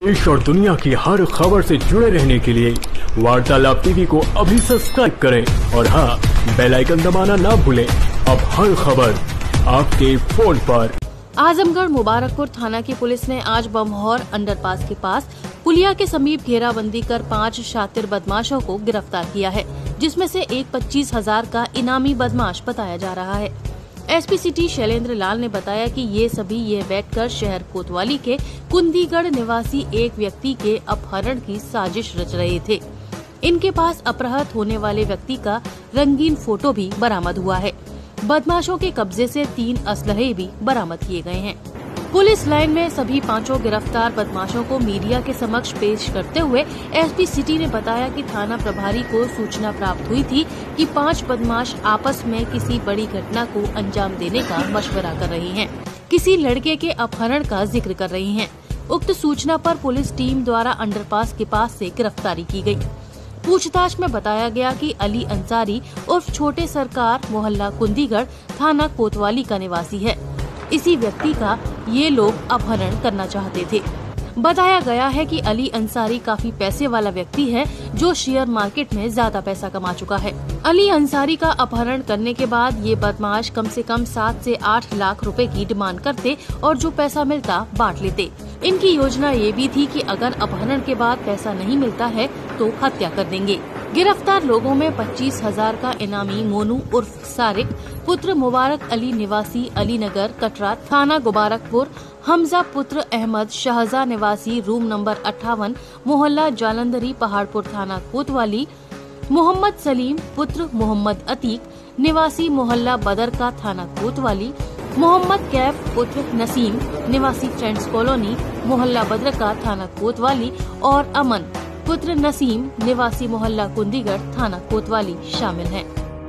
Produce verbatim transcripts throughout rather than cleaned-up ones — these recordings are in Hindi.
देश और दुनिया की हर खबर से जुड़े रहने के लिए वार्तालाप टीवी को अभी सब्सक्राइब करें और हाँ, बेल आइकन दबाना ना भूलें। अब हर खबर आपके फोन पर। आजमगढ़ मुबारकपुर थाना की पुलिस ने आज बमहौर अंडरपास के पास पुलिया के समीप घेराबंदी कर पाँच शातिर बदमाशों को गिरफ्तार किया है, जिसमें से एक पच्चीस हजार का इनामी बदमाश बताया जा रहा है। एसपी सिटी शैलेंद्र लाल ने बताया कि ये सभी ये बैठकर शहर कोतवाली के कुंदीगढ़ निवासी एक व्यक्ति के अपहरण की साजिश रच रहे थे। इनके पास अपहृत होने वाले व्यक्ति का रंगीन फोटो भी बरामद हुआ है। बदमाशों के कब्जे से तीन असलहे भी बरामद किए गए हैं। पुलिस लाइन में सभी पांचों गिरफ्तार बदमाशों को मीडिया के समक्ष पेश करते हुए एसपी सिटी ने बताया कि थाना प्रभारी को सूचना प्राप्त हुई थी कि पांच बदमाश आपस में किसी बड़ी घटना को अंजाम देने का मशवरा कर रहे हैं, किसी लड़के के अपहरण का जिक्र कर रही हैं। उक्त सूचना पर पुलिस टीम द्वारा अंडरपास के पास से गिरफ्तारी की गयी। पूछताछ में बताया गया कि अली अंसारी उर्फ छोटे सरकार मोहल्ला कुंदीगढ़ थाना कोतवाली का निवासी है। इसी व्यक्ति का ये लोग अपहरण करना चाहते थे। बताया गया है कि अली अंसारी काफी पैसे वाला व्यक्ति है, जो शेयर मार्केट में ज्यादा पैसा कमा चुका है। अली अंसारी का अपहरण करने के बाद ये बदमाश कम से कम सात से आठ लाख रुपए की डिमांड करते और जो पैसा मिलता बांट लेते। इनकी योजना ये भी थी कि अगर अपहरण के बाद पैसा नहीं मिलता है तो हत्या कर देंगे। गिरफ्तार लोगों में पच्चीस हजार का इनामी मोनू उर्फ सारिक पुत्र मुबारक अली निवासी अलीनगर कटरा थाना मुबारकपुर, हमजा पुत्र अहमद शाहजा निवासी रूम नंबर अट्ठावन मोहल्ला जालंधरी पहाड़पुर थाना कोतवाली, मोहम्मद सलीम पुत्र मोहम्मद अतीक निवासी मोहल्ला बदरका थाना कोतवाली, मोहम्मद कैफ पुत्र नसीम निवासी फ्रेंड्स कॉलोनी मोहल्ला बदरका थाना कोतवाली और अमन पुत्र नसीम निवासी मोहल्ला कुंदीगढ़ थाना कोतवाली शामिल हैं।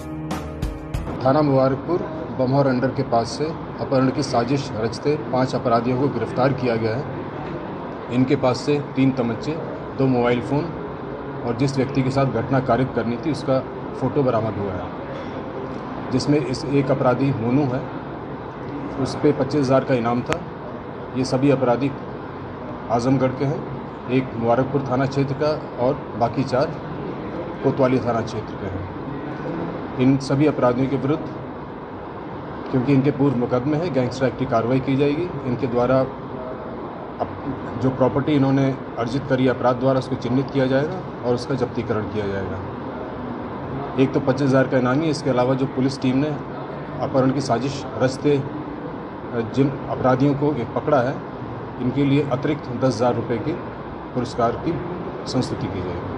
थाना मुबारकपुर बमहौर अंडर के पास से अपहरण की साजिश रचते पांच अपराधियों को गिरफ्तार किया गया है। इनके पास से तीन तमंचे, दो मोबाइल फ़ोन और जिस व्यक्ति के साथ घटना कारित करनी थी उसका फ़ोटो बरामद हुआ है, जिसमें इस एक अपराधी मोनू है, उस पर पच्चीस हज़ार का इनाम था। ये सभी अपराधी आजमगढ़ के हैं, एक मुबारकपुर थाना क्षेत्र का और बाकी चार कोतवाली थाना क्षेत्र के हैं। इन सभी अपराधियों के विरुद्ध, क्योंकि इनके पूर्व मुकदमे हैं, गैंगस्टर एक्ट की कार्रवाई की जाएगी। इनके द्वारा जो प्रॉपर्टी इन्होंने अर्जित करी अपराध द्वारा उसको चिन्हित किया जाएगा और उसका जब्तीकरण किया जाएगा। एक तो पच्चीस हज़ार का इनामी, इसके अलावा जो पुलिस टीम ने अपहरण की साजिश रचते जिन अपराधियों को एक पकड़ा है, इनके लिए अतिरिक्त दस हज़ार रुपये की पुरस्कार की संस्तुति की जाएगी।